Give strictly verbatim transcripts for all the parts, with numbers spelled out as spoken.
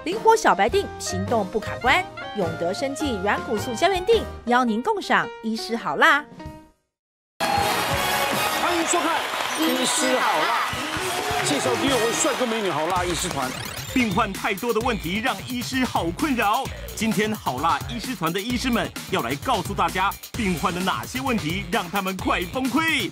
灵活小白锭，行动不卡关。永德生技软骨素胶原锭邀您共赏医师好辣。 欢迎收看《医师好辣》，介绍第二位帅哥美女好辣医师团。 病患太多的问题让医师好困扰。今天好辣医师团的医师们要来告诉大家，病患的哪些问题让他们快崩溃。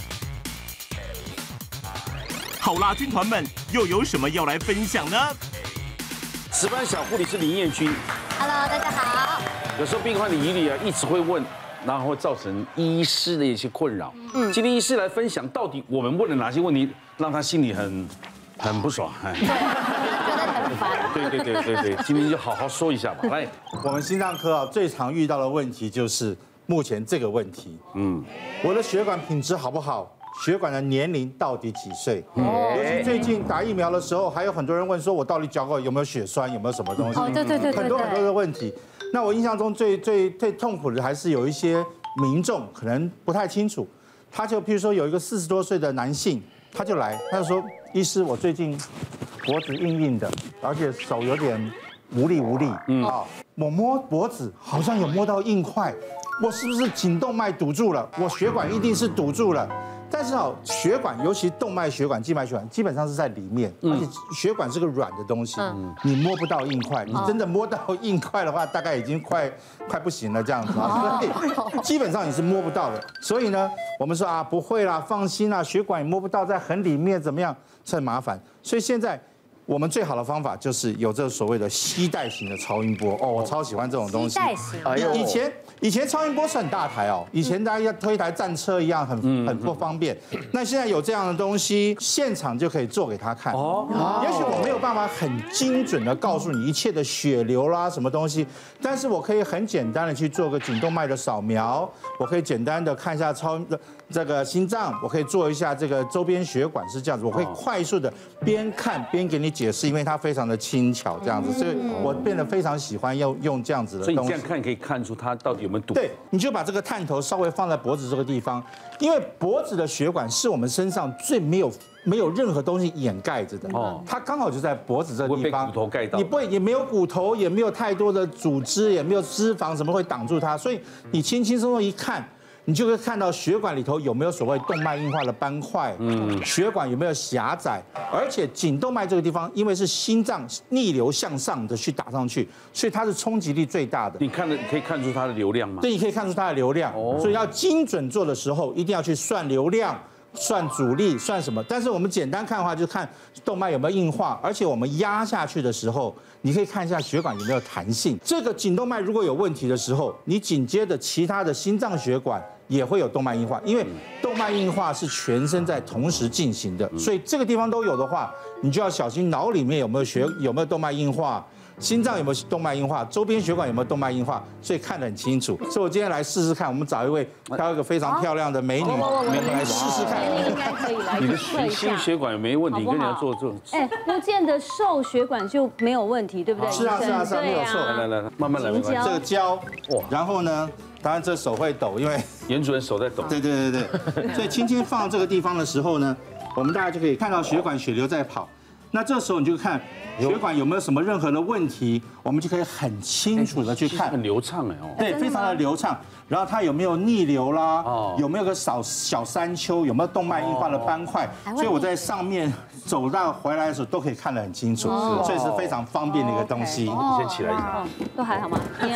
好辣军团们又有什么要来分享呢？ 值班小护理是林彦君。 Hello， 大家好。 有时候病患的疑虑啊，一直会问，然后会造成医师的一些困扰。嗯，今天医师来分享，到底我们问了哪些问题，让他心里很很不爽。哎， 觉得很烦。 对对对对对，今天就好好说一下吧。来， 我们心脏科啊最常遇到的问题就是目前这个问题。嗯，我的血管品质好不好？血管的年龄到底几岁？尤其最近打疫苗的时候，还有很多人问说，我到底脚口有没有血栓，有没有什么东西？ 哦，对对对对， 很多很多的问题。那我印象中最最最痛苦的还是有一些民众可能不太清楚，他就譬如说有一个四十多岁的男性，他就来，他就说，医师，我最近脖子硬硬的，而且手有点无力无力，嗯啊，我摸脖子好像有摸到硬块，我是不是颈动脉堵住了？我血管一定是堵住了。但是哦，血管尤其动脉血管、静脉血管，基本上是在里面，而且血管是个软的东西，你摸不到硬块。你真的摸到硬块的话，大概已经快快不行了这样子啊，所以基本上你是摸不到的。所以呢，我们说啊，不会啦，放心啦，血管也摸不到，在很里面怎么样，很麻烦。所以现在我们最好的方法就是有这所谓的吸带型的超音波哦，我超喜欢这种东西。 吸带型， 以以前。以前超音波是很大台哦，以前大家要推一台战车一样，很很不方便。那现在有这样的东西，现场就可以做给他看。哦，也许我没有办法很精准的告诉你一切的血流啦什么东西，但是我可以很简单的去做个颈动脉的扫描，我可以简单的看一下超这个心脏，我可以做一下这个周边血管是这样子，我可以快速的边看边给你解释，因为它非常的轻巧这样子，所以我变得非常喜欢用用这样子的东西。 所以你这样看可以看出它到底有没有堵。 对，你就把这个探头稍微放在脖子这个地方，因为脖子的血管是我们身上最没有没有任何东西掩盖着的，哦，它刚好就在脖子这个地方， 骨头盖到， 你不会也没有骨头，也没有太多的组织，也没有脂肪什么会挡住它，所以你轻轻松松一看。你就会看到血管里头有没有所谓动脉硬化的斑块，嗯，血管有没有狭窄，而且颈动脉这个地方，因为是心脏逆流向上的去打上去，所以它是冲击力最大的。 你看的可以看出它的流量吗？ 对，你可以看出它的流量，所以要精准做的时候，一定要去算流量。算阻力，算什么？但是我们简单看的话，就看动脉有没有硬化，而且我们压下去的时候，你可以看一下血管有没有弹性。这个颈动脉如果有问题的时候，你紧接着其他的心脏血管也会有动脉硬化，因为动脉硬化是全身在同时进行的，所以这个地方都有的话，你就要小心脑里面有没有血有没有动脉硬化。心脏有没有动脉硬化，周边血管有没有动脉硬化，所以看得很清楚。所以我今天来试试看，我们找一位挑一个非常漂亮的美女，我们来试试看。 应该可以来你的心血管有没有问题？跟你要做做。 哎，不见得瘦血管就没有问题，对不对？ 是啊是啊是啊，没有错。 来来来，慢慢来，慢慢来。 这个胶，哇，然后呢，当然这手会抖，因为严主任手在抖。 对对对对，所以轻轻放到这个地方的时候呢，我们大家就可以看到血管血流在跑。那这时候你就看血管有没有什么任何的问题，我们就可以很清楚的去看， 很流畅哎哦， 对，非常的流畅。然后它有没有逆流啦，有没有个小小山丘，有没有动脉硬化的斑块，所以我在上面走到回来的时候都可以看得很清楚，所以是非常方便的一个东西。 你先起来一下， 都还好吗？ 你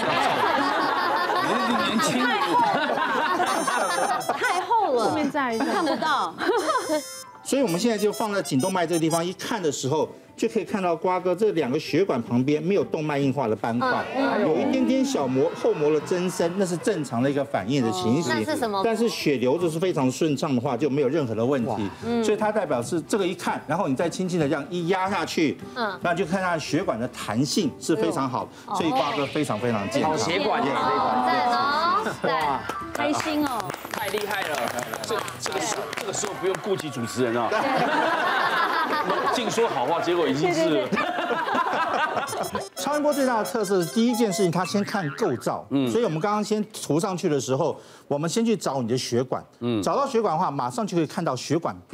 年轻， 太厚了，后面再看不到。 所以我们现在就放在颈动脉这个地方，一看的时候就可以看到瓜哥这两个血管旁边没有动脉硬化的斑块，有一点点小膜后膜的增生，那是正常的一个反应的情形。 那是什么？ 但是血流就是非常顺畅的话，就没有任何的问题。所以它代表是这个一看，然后你再轻轻的这样一压下去，嗯，那就看它血管的弹性是非常好，所以瓜哥非常非常健康。 血管也可以管。 赞哦， 哇，开心哦。 太厉害了！ 这这个时候这个时候不用顾及主持人啊，净说好话，结果已经是。 超音波最大的特色是第一件事情，它先看构造，嗯，所以我们刚刚先涂上去的时候，我们先去找你的血管，嗯，找到血管的话，马上就可以看到血管壁。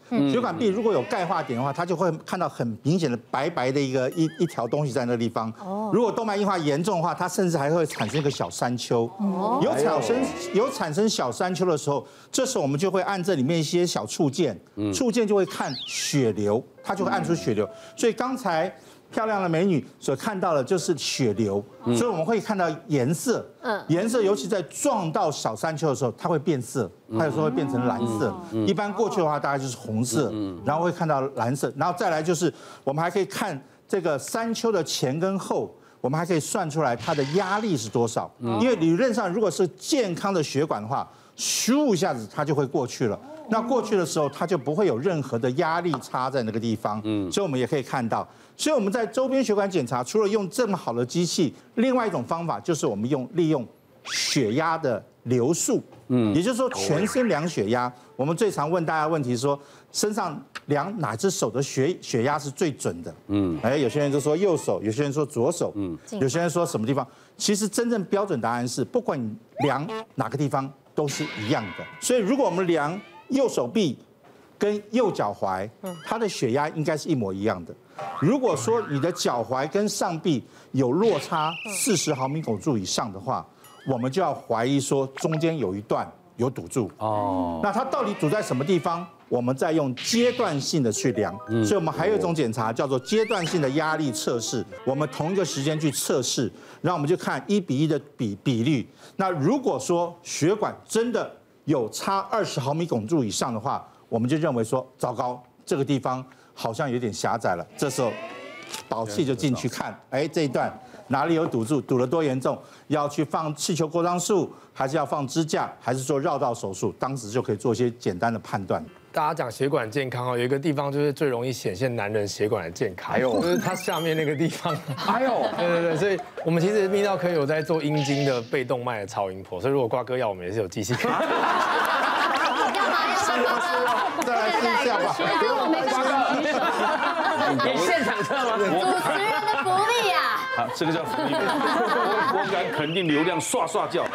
血管壁如果有钙化点的话，它就会看到很明显的白白的一个一一条东西在那个地方。如果动脉硬化严重的话，它甚至还会产生一个小山丘。有产生有产生小山丘的时候，这时候我们就会按这里面一些小触键，触键就会看血流，它就会按出血流。所以刚才漂亮的美女所看到的就是血流，所以我们会看到颜色，颜色尤其在撞到小山丘的时候，它会变色，它有时候会变成蓝色。一般过去的话，大概就是红色，然后会看到蓝色，然后再来就是我们还可以看这个山丘的前跟后。我们还可以算出来它的压力是多少，因为理论上如果是健康的血管的话，咻一下子它就会过去了。那过去的时候，它就不会有任何的压力差在那个地方。嗯，所以我们也可以看到，所以我们在周边血管检查，除了用这么好的机器，另外一种方法就是我们用利用血压的流速。嗯，也就是说全身量血压。我们最常问大家的问题是说，身上量哪只手的血血压是最准的？嗯，哎，有些人就说右手，有些人说左手，嗯，有些人说什么地方？其实真正标准答案是，不管你量哪个地方都是一样的。所以如果我们量右手臂跟右脚踝，它的血压应该是一模一样的。如果说你的脚踝跟上臂有落差四十毫米汞柱以上的话，我们就要怀疑说中间有一段有堵住。哦，那它到底堵在什么地方？我们再用阶段性的去量。所以我们还有一种检查叫做阶段性的压力测试。我们同一个时间去测试，然后我们就看一比一的比比率。那如果说血管真的有差二十毫米汞柱以上的话，我们就认为说糟糕，这个地方好像有点狭窄了。这时候导气就进去看，哎，这一段哪里有堵住，堵得多严重，要去放气球扩张术，还是要放支架，还是做绕道手术？当时就可以做一些简单的判断。 大家讲血管健康哦，有一个地方就是最容易显现男人血管的健康，还有就是它下面那个地方， 还有， 对对对，所以我们其实泌尿科有在做阴茎的被动脉的超音波，所以如果挂割药，我们也是有机器。 干嘛要？ 再来试一下吧。 我没看到。 给现场测吗？ 主持人的福利呀！ 好，这个叫福利，我我敢肯定流量刷刷叫。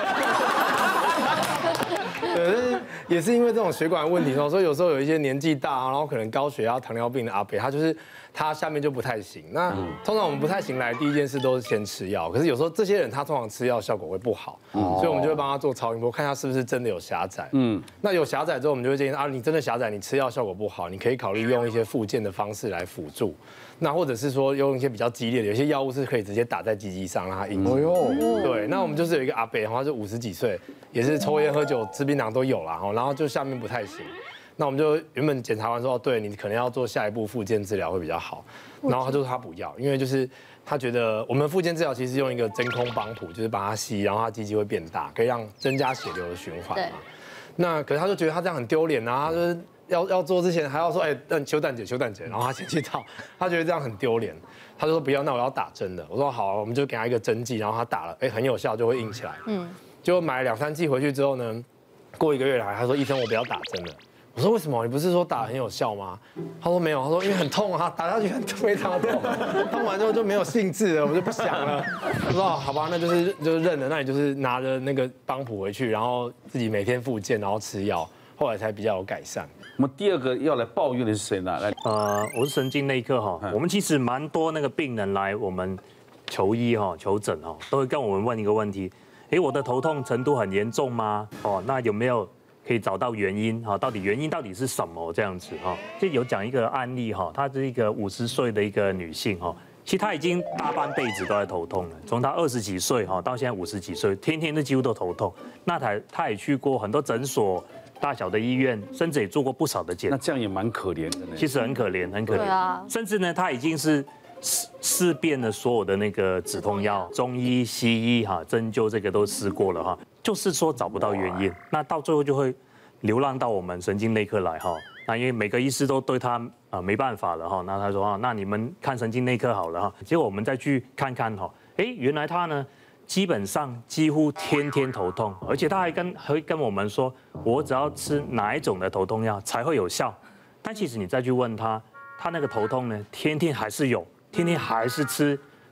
对，但是也是因为这种血管问题哦，所以有时候有一些年纪大，然后可能高血压、糖尿病的阿伯，他就是他下面就不太行。那通常我们不太行来，第一件事都是先吃药。可是有时候这些人他通常吃药效果会不好，所以我们就会帮他做超音波，看他是不是真的有狭窄。嗯，那有狭窄之后，我们就会建议啊，你真的狭窄，你吃药效果不好，你可以考虑用一些复健的方式来辅助。那或者是说用一些比较激烈的，有些药物是可以直接打在鸡鸡上让它硬。哦哟，对，那我们就是有一个阿伯，然后就五十几岁，也是抽烟喝酒吃槟榔都有啦，然后就下面不太行。那我们就原本检查完说，哦，对你可能要做下一步复健治疗会比较好。然后他就说他不要，因为就是他觉得我们复健治疗其实用一个真空帮浦，就是把它吸，然后它鸡鸡会变大，可以让增加血流的循环嘛。那可是他就觉得他这样很丢脸啊，他就是要要做之前还要说，哎，那修蛋姐修蛋姐，然后他先去套，他觉得这样很丢脸，他就说不要，那我要打针的。我说好，我们就给他一个针剂，然后他打了，哎，很有效，就会硬起来。嗯，结果买了两三剂回去之后呢，过一个月来，他说医生我不要打针了。我说为什么？你不是说打很有效吗？他说没有，他说因为很痛啊，打下去很非常的痛，痛完之后就没有兴致了，我就不想了。我说好吧，那就是就是认了，那你就是拿着那个帮浦回去，然后自己每天复健，然后吃药，后来才比较有改善。 我们第二个要来抱怨的是谁呢？来， 呃，我是神经内科哈，我们其实蛮多那个病人来我们求医哈、求诊哈，都会跟我们问一个问题：哎，我的头痛程度很严重吗？哦，那有没有可以找到原因哈？到底原因到底是什么这样子哈？就有讲一个案例哈，她是一个五十岁的一个女性哈，其实她已经大半辈子都在头痛了，从她二十几岁哈到现在五十几岁，天天都几乎都头痛。那她她也去过很多诊所、大小的医院，甚至也做过不少的检查。 那这样也蛮可怜的呢。 其实很可怜，很可怜。对啊。甚至呢，她已经是试试遍了所有的那个止痛药，中医、西医哈，针灸这个都试过了哈。就是说找不到原因，那到最后就会流浪到我们神经内科来哈。那因为每个医师都对他啊没办法了哈，那他说啊，那你们看神经内科好了哈。结果我们再去看看哈，哎，原来他呢基本上几乎天天头痛，而且他还跟还会跟我们说，我只要吃哪一种的头痛药才会有效。但其实你再去问他，他那个头痛呢，天天还是有，天天还是吃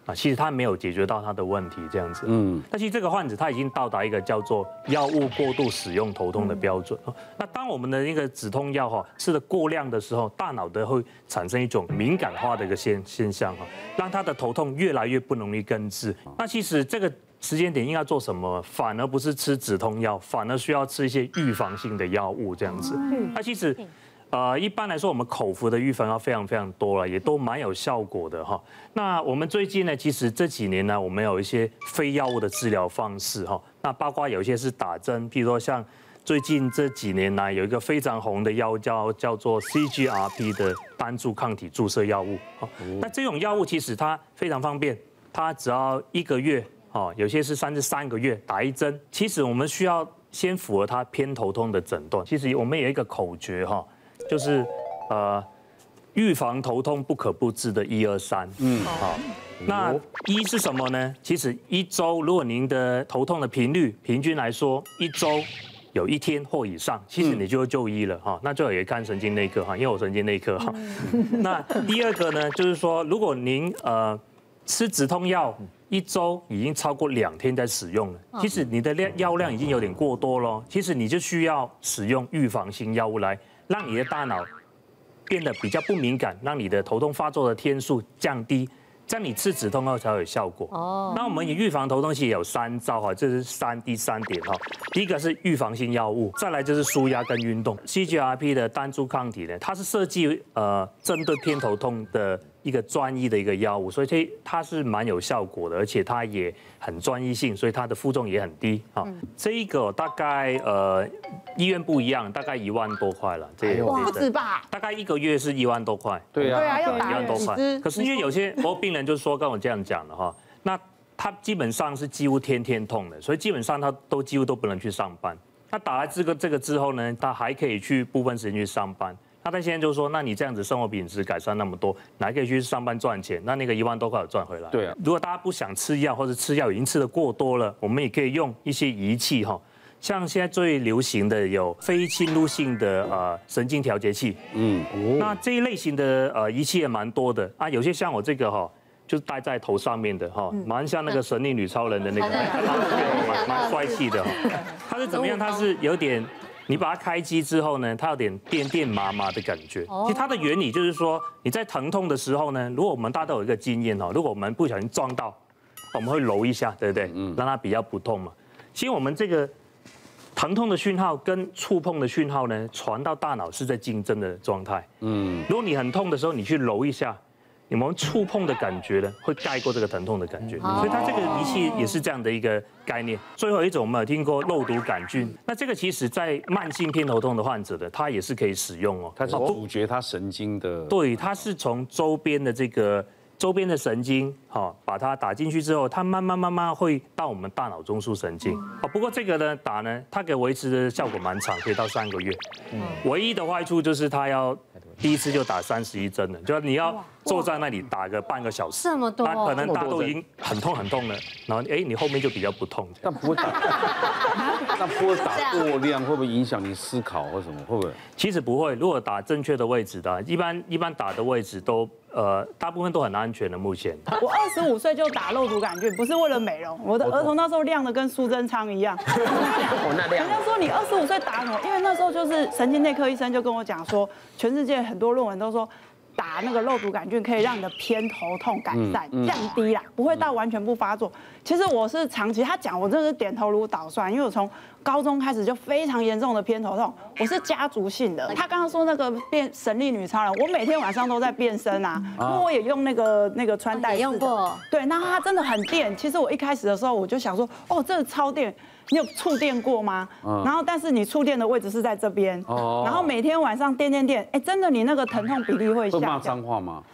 啊，其实它没有解决到他的问题，这样子。嗯，但其实这个患者他已经到达一个叫做药物过度使用头痛的标准。那当我们的那个止痛药哈吃的过量的时候，大脑的会产生一种敏感化的一个现现象哈，让他的头痛越来越不容易根治。那其实这个时间点应该做什么？反而不是吃止痛药，反而需要吃一些预防性的药物这样子。那其实。呃，一般来说，我们口服的预防药非常非常多了，也都蛮有效果的哈。那我们最近呢，其实这几年呢，我们有一些非药物的治疗方式哈。那包括有一些是打针，譬如说像最近这几年来有一个非常红的药叫叫做 C G R P 的单株抗体注射药物。那这种药物其实它非常方便，它只要一个月哦，有些是三至三个月打一针。其实我们需要先符合它偏头痛的诊断。其实我们有一个口诀哈。就是呃，预防头痛不可不知的一二三。嗯，好。那一是什么呢？其实一周，如果您的头痛的频率平均来说，一周有一天或以上，其实你就会就医了哈。那最好也看神经内科哈，因为我神经内科哈。那第二个呢，就是说，如果您呃吃止痛药一周已经超过两天在使用了，其实你的量药量已经有点过多了，其实你就需要使用预防性药物来。让你的大脑变得比较不敏感，让你的头痛发作的天数降低，这样你吃止痛药才有效果。哦，那我们预防头痛其实有三招哈，这是三第三点哈。第一个是预防性药物，再来就是舒压跟运动。C G R P 的单株抗体呢，它是设计呃针对偏头痛的一个专一的一个药物，所以它它是蛮有效果的，而且它也很专一性，所以它的负重也很低啊。这一个大概呃医院不一样，大概一万多块了，这个不止吧？ 大概一个月是一万多块。 对啊， 对啊，要一万多块。可是因为有些我病人就说跟我这样讲了哈，那他基本上是几乎天天痛的，所以基本上他都几乎都不能去上班。那打了这个这个之后呢，他还可以去部分时间去上班。那他现在就说，那你这样子生活品质改善那么多，哪可以去上班赚钱？那那个一万多块有赚回来？ 对啊。 如果大家不想吃药，或者吃药已经吃得过多了，我们也可以用一些仪器哈，像现在最流行的有非侵入性的呃神经调节器。嗯。那这一类型的呃仪器也蛮多的啊，有些像我这个哈。就是戴在头上面的哈，蛮像那个神力女超人的那个，蛮蛮帅气的。它是怎么样？它是有点，你把它开机之后呢，它有点电电麻麻的感觉。其实它的原理就是说，你在疼痛的时候呢，如果我们大家都有一个经验哈，如果我们不小心撞到，我们会揉一下，对不对？嗯，让它比较不痛嘛。其实我们这个疼痛的讯号跟触碰的讯号呢，传到大脑是在竞争的状态。嗯，如果你很痛的时候，你去揉一下。你们触碰的感觉呢，会盖过这个疼痛的感觉，所以它这个仪器也是这样的一个概念。最后一种我们有听过肉毒杆菌，那这个其实在慢性偏头痛的患者的，它也是可以使用哦。 它是阻绝它神经的。 对，它是从周边的这个周边的神经，哈，把它打进去之后，它慢慢慢慢会到我们大脑中枢神经。哦，不过这个呢打呢，它给维持的效果蛮长，可以到三个月。唯一的坏处就是它要第一次就打三十一针了，就是你要坐在那里打个半个小时， 这么多， 那可能大家都已经很痛很痛了，然后哎，你后面就比较不痛。 但不会打，那不会打过量，会不会影响你思考或什么？会不会？ 其实不会，如果打正确的位置的，一般一般打的位置都呃大部分都很安全的。目前我二十五岁就打肉毒杆菌，不是为了美容，我的额头那时候亮的跟苏贞昌一样。 哦，那亮。 人家说你二十五岁打什么？因为那时候就是神经内科医生就跟我讲说，全世界很多论文都说。打那个肉毒杆菌可以让你的偏头痛改善、降低啦，不会到完全不发作。其实我是长期，他讲我真的是点头如捣蒜，因为我从高中开始就非常严重的偏头痛，我是家族性的。他刚刚说那个变神力女超人，我每天晚上都在变身啊，因为我也用那个那个穿戴式的， 用过。 对，那它真的很电。其实我一开始的时候我就想说，哦，这个超电。你有触电过吗？然后，但是你触电的位置是在这边，然后每天晚上电电电，哎，真的你那个疼痛比例会下降。 会骂脏话吗？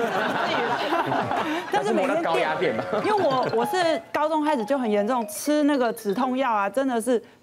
但是每天高压电吧。 因为我我是高中开始就很严重，吃那个止痛药啊，真的是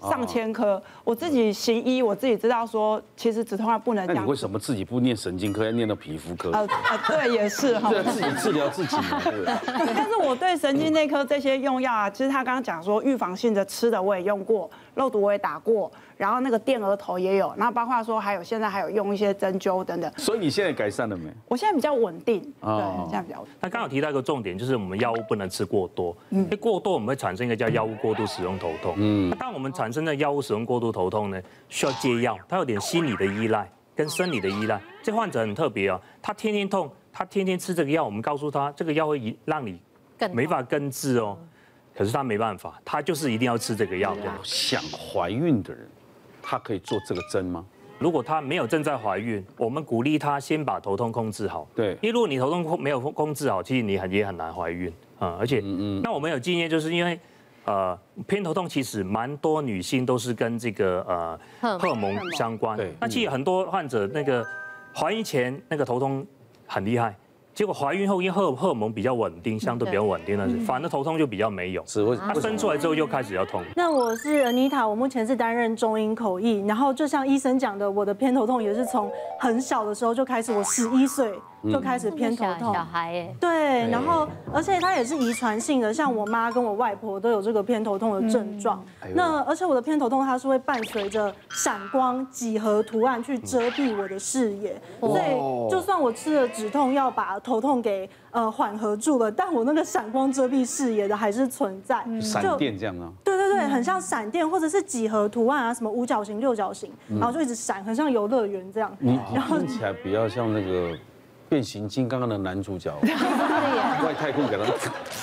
上千颗。我自己行医，我自己知道说，其实止痛药不能这样。 那你为什么自己不念神经科，要念到皮肤科？ 呃呃，对，也是哈。 对，自己治疗自己嘛，对不对？ 但是我对神经内科这些用药啊，其实他刚刚讲说预防性的吃的我也用过，肉毒我也打过，然后那个电额头也有，然后包括说还有现在还有用一些针灸等等。 所以你现在改善了没？ 我现在比较稳定，对，现在比较稳定。 那刚好提到一个重点，就是我们药物不能吃过多，因为过多我们会产生一个叫药物过度使用头痛。嗯，那当我们产生的药物使用过度头痛呢，需要戒药，它有点心理的依赖跟生理的依赖。这患者很特别哦，他天天痛，他天天吃这个药，我们告诉他这个药会让你没法根治哦，可是他没办法，他就是一定要吃这个药。 想怀孕的人，他可以做这个针吗？ 如果她没有正在怀孕，我们鼓励她先把头痛控制好。 对， 因为如果你头痛控没有控制好，其实你很也很难怀孕啊。而且，嗯嗯，那我们有经验，就是因为，呃，偏头痛其实蛮多女性都是跟这个呃荷尔蒙相关。对，那其实很多患者那个怀孕前那个头痛很厉害。结果怀孕后，因为荷荷尔蒙比较稳定，相对比较稳定的，反而头痛就比较没有。 是， 她生出来之后又开始要痛。 那我是 Anita， 我目前是担任中英口译，然后就像医生讲的，我的偏头痛也是从很小的时候就开始，我十一岁就开始偏头痛。 小孩哎。 对，然后而且它也是遗传性的，像我妈跟我外婆都有这个偏头痛的症状。那而且我的偏头痛它是会伴随着闪光、几何图案去遮蔽我的视野，所以就算我吃了止痛药把头痛给呃缓和住了，但我那个闪光遮蔽视野的还是存在， 闪电这样啊？ 对对对，很像闪电或者是几何图案啊，什么五角形、六角形，然后就一直闪，很像游乐园这样。 你听起来比较像那个变形金刚的男主角，外太空给他。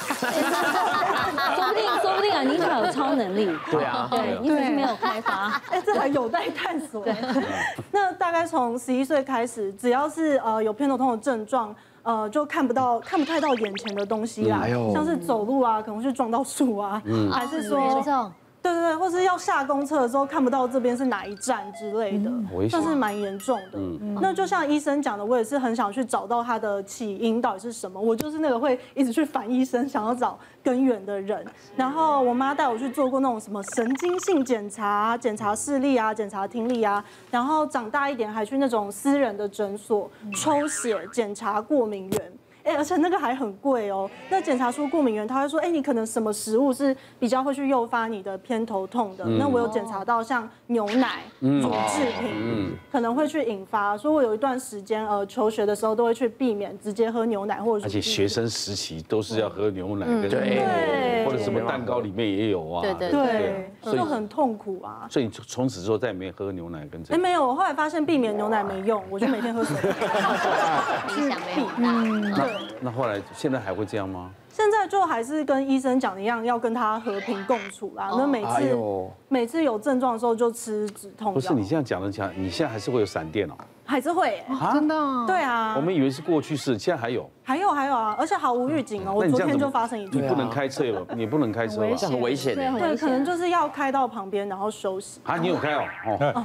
说不定，说不定啊，妮塔有超能力。 对啊， 对，你只是没有开发。 哎，这还有待探索。那大概从十一岁开始，只要是呃有偏头痛的症状，呃就看不到、看不太到眼前的东西啦，像是走路啊，可能会撞到树啊，还是说。对对对，或是要下公车的时候看不到这边是哪一站之类的，算是蛮严重的。那就像医生讲的，我也是很想去找到它的起因到底是什么。我就是那个会一直去烦医生，想要找根源的人。然后我妈带我去做过那种什么神经性检查，检查视力啊，检查听力啊。然后长大一点还去那种私人的诊所抽血检查过敏源。哎，而且那个还很贵哦。那检查出过敏源，他会说，哎，你可能什么食物是比较会去诱发你的偏头痛的？那我有检查到像牛奶、乳制品，可能会去引发。所以我有一段时间，呃，求学的时候都会去避免直接喝牛奶或者。 而且学生时期都是要喝牛奶跟对，或者什么蛋糕里面也有啊。 对对对，就很痛苦啊。 所以你从此之后再也没喝牛奶跟这。 哎，没有，我后来发现避免牛奶没用，我就每天喝水。 影响没有大。 对。 那后来现在还会这样吗？ 现在就还是跟医生讲的一样，要跟他和平共处啦。那每次每次有症状的时候就吃止痛药。 不是你这样讲的讲，你现在还是会有闪电哦？ 还是会， 真的？ 对啊。 我们以为是过去式，现在还有。 还有还有啊，而且毫无预警哦。我昨天就发生一件。 你不能开车了，你不能开车吧？ 这很危险的。 对，可能就是要开到旁边，然后休息。 啊，你有开哦？哦。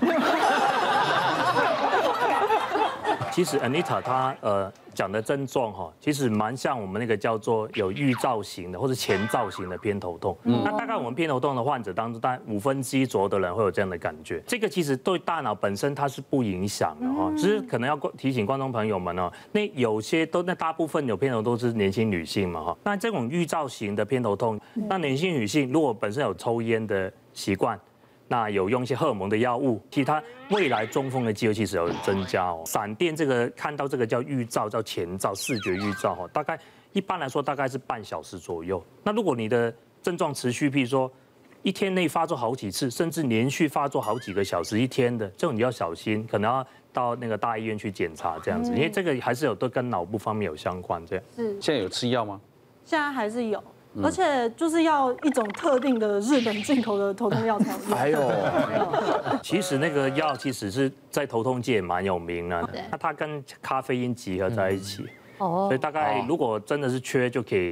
其实 Anita 她呃讲的症状哈，其实蛮像我们那个叫做有预兆型的或者前兆型的偏头痛。那大概我们偏头痛的患者当中，大概五分之一左右的人会有这样的感觉。这个其实对大脑本身它是不影响的哈，只是可能要提醒观众朋友们哦，那有些都那大部分有偏头痛是年轻女性嘛哈。那这种预兆型的偏头痛，那年轻女性如果本身有抽烟的习惯。那有用一些荷尔蒙的药物，其实它未来中风的机会其实有增加哦。闪电这个看到这个叫预兆，叫前兆，视觉预兆哦，大概一般来说大概是半小时左右。那如果你的症状持续，譬如说一天内发作好几次，甚至连续发作好几个小时一天的，这种你要小心，可能要到那个大医院去检查这样子，因为这个还是有都跟脑部方面有相关这样。 是。 现在有吃药吗？ 现在还是有。而且就是要一种特定的日本进口的头痛药才有用。 还有， 其实那个药其实是在头痛界蛮有名的，那它跟咖啡因集合在一起，哦，所以大概如果真的是缺，就可以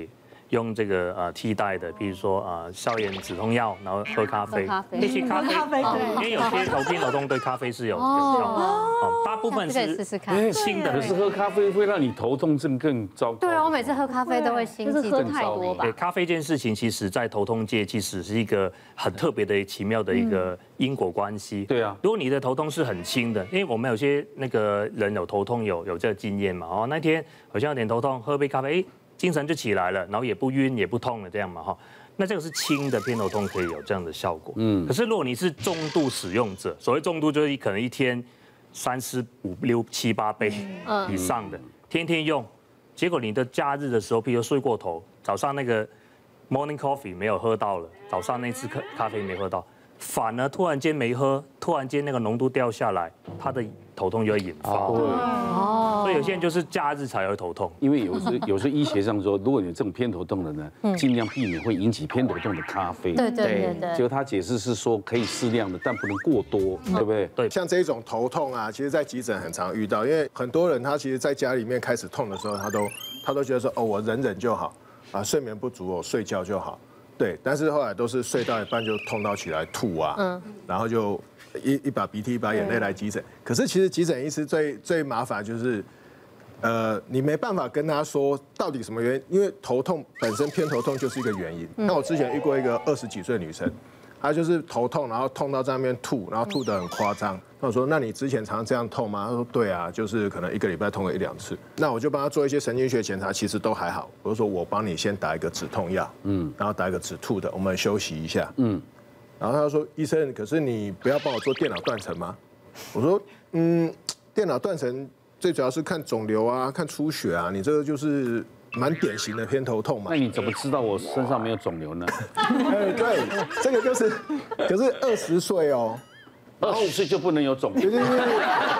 用这个呃替代的，比如说呃消炎止痛药，然后喝咖啡，一起咖啡，因为有些头偏头痛对咖啡是有有效的，哦，大部分是轻的。 可是喝咖啡会让你头痛症更糟糕。 对啊，我每次喝咖啡都会心悸，喝太多吧。 对，咖啡这件事情，其实在头痛界其实是一个很特别的、奇妙的一个因果关系。 对啊， 如果你的头痛是很轻的，因为我们有些那个人有头痛有有这个经验嘛，哦，那天好像有点头痛，喝杯咖啡，哎。精神就起来了，然后也不晕也不痛了，这样嘛哈，那这个是轻的偏头痛可以有这样的效果。嗯，可是如果你是重度使用者，所谓重度就是可能一天三四五六七八杯以上的，天天用，结果你的假日的时候，譬如睡过头，早上那个 morning coffee 没有喝到了，早上那次咖咖啡没喝到，反而突然间没喝，突然间那个浓度掉下来，他的头痛就会引发。哦，所以有些人就是假日才会头痛， 因为有时有时医学上说，如果你有这种偏头痛的呢，尽量避免会引起偏头痛的咖啡。 对对对对。 结果他解释是说可以适量的，但不能过多，对不对？ 对。 像这种头痛啊，其实在急诊很常遇到，因为很多人他其实在家里面开始痛的时候，他都他都觉得说，哦，我忍忍就好，啊，睡眠不足我睡觉就好。对，但是后来都是睡到一半就痛到起来吐啊，嗯，然后就一一把鼻涕一把眼泪来急诊。可是其实急诊医师最最麻烦就是，呃，你没办法跟他说到底什么原因，因为头痛本身偏头痛就是一个原因。那我之前遇过一个二十几岁的女生，她就是头痛，然后痛到在那边吐，然后吐得很夸张。那我说，那你之前常常这样痛吗？她说，对啊，就是可能一个礼拜痛个一两次。那我就帮她做一些神经学检查，其实都还好。我就说我帮你先打一个止痛药，嗯，然后打一个止吐的，我们休息一下，嗯。然后她说，医生，可是你不要帮我做电脑断层吗？我说，嗯，电脑断层最主要是看肿瘤啊，看出血啊，你这个就是蛮典型的偏头痛嘛。 那你怎么知道我身上没有肿瘤呢？ 哎，对，这个就是，可是二十岁哦。 二十岁就不能有肿瘤？ 对对对对。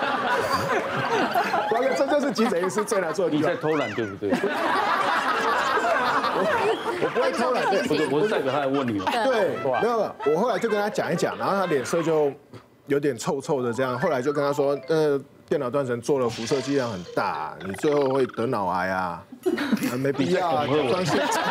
王哥，这就是急诊医师最难做的。 你在偷懒对不对？ 我不会偷懒， 不是，我是代表他来问你。 对，没有，我后来就跟他讲一讲，然后他脸色就有点臭臭的这样。后来就跟他说，呃，电脑断层做了辐射剂量很大，你最后会得脑癌啊，没必要啊，装现场。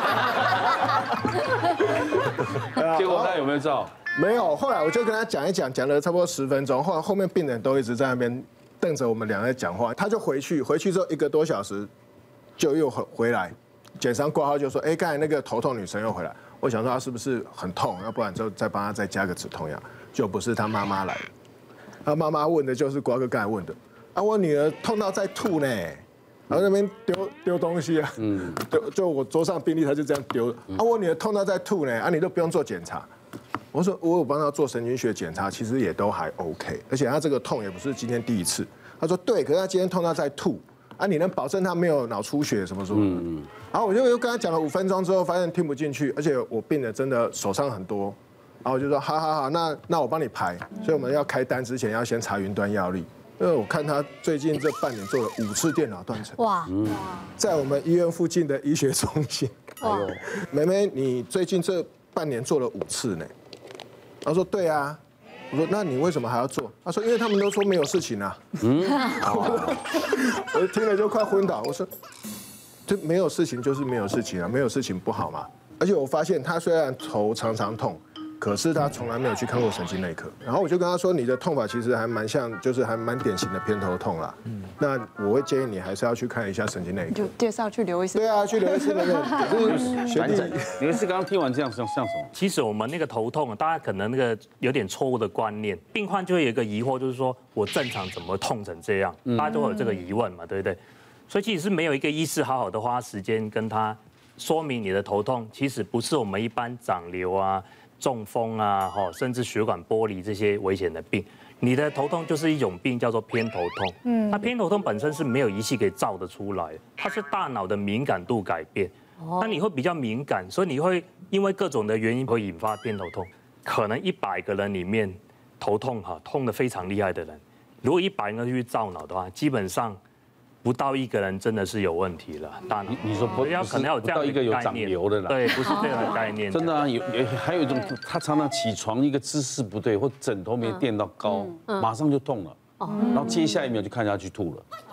结果他有没有照？ 没有，后来我就跟他讲一讲，讲了差不多十分钟，后来后面病人都一直在那边瞪着我们两个在讲话，他就回去，回去之后一个多小时就又回回来，检伤挂号就说，哎，刚才那个头痛女生又回来，我想说她是不是很痛，要不然就再帮她再加个止痛药，就不是她妈妈来了，她妈妈问的就是瓜哥刚才问的，啊，我女儿痛到在吐呢。然后那边丢丢东西啊，嗯，就就我桌上病历，他就这样丢。啊，我女儿痛到在吐呢，啊，你都不用做检查。我说我有帮她做神经学检查，其实也都还 OK， 而且她这个痛也不是今天第一次。她说对，可是她今天痛到在吐，啊，你能保证她没有脑出血什么什么？嗯嗯。然后我就又跟她讲了五分钟之后，发现听不进去，而且我病人真的手上很多，然后我就说好好好，那那我帮你排，所以我们要开单之前要先查云端药力。因为我看他最近这半年做了五次电脑断层，哇，在我们医院附近的医学中心。哇，妹妹，你最近这半年做了五次呢？他说对啊。我说那你为什么还要做？他说因为他们都说没有事情啊。嗯，我听了就快昏倒。我说这没有事情就是没有事情啊，没有事情不好嘛。而且我发现他虽然头常常痛。可是他从来没有去看过神经内科，然后我就跟他说，你的痛法其实还蛮像，就是还蛮典型的偏头痛啦。嗯，那我会建议你还是要去看一下神经内科。 就介绍去刘医师。 对啊，去刘医师那边。可是学弟， 刘医师刚刚听完这样像像什么？ 其实我们那个头痛，大家可能那个有点错误的观念，病患就会有一个疑惑，就是说我正常怎么痛成这样？大家都会有这个疑问嘛，对不对？所以其实是没有一个医师好好的花时间跟他说明你的头痛，其实不是我们一般长瘤啊。中风啊，哈，甚至血管剥离这些危险的病，你的头痛就是一种病，叫做偏头痛。嗯，那偏头痛本身是没有仪器可以照得出来，它是大脑的敏感度改变。哦，那你会比较敏感，所以你会因为各种的原因会引发偏头痛。可能一百个人里面头痛哈痛得非常厉害的人，如果一百个去照脑的话，基本上。不到一个人真的是有问题了，大脑。 你说不要可能要有这样一个有长瘤的啦， 对，不是这样的概念。 真的啊，有有还有一种，他常常起床一个姿势不对，或枕头没垫到高，马上就痛了，然后接下一秒就看下去吐了。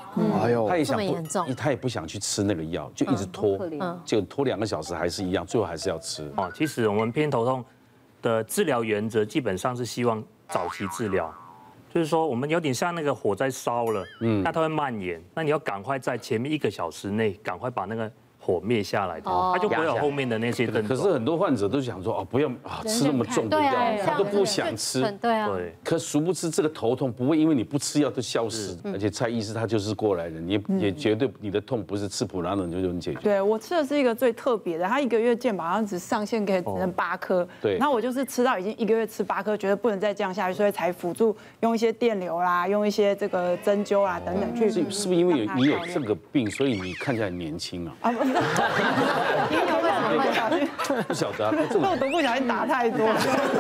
哎呦，他也想不，他也不想去吃那个药，就一直拖，就拖两个小时还是一样，最后还是要吃。 哦，其实我们偏头痛的治疗原则基本上是希望早期治疗，就是说我们有点像那个火在烧了，嗯，那它会蔓延，那你要赶快在前面一个小时内赶快把那个火灭下来，它就不会有后面的那些症状。 可是很多患者都想说，哦，不要啊，吃那么重的药，他都不想吃。 对啊。 对。可殊不知这个头痛不会因为你不吃药就消失，而且蔡医师他就是过来人，也也绝对你的痛不是吃普拉能就能解决。 对我吃的是一个最特别的，他一个月健保好像只上限可以只能八颗。 对。 然后我就是吃到已经一个月吃八颗，觉得不能再这样下去，所以才辅助用一些电流啦，用一些这个针灸啦等等去。 是是不是因为有你有这个病，所以你看起来很年轻啊？啊不。不晓得啊， 肉毒不小心打太多。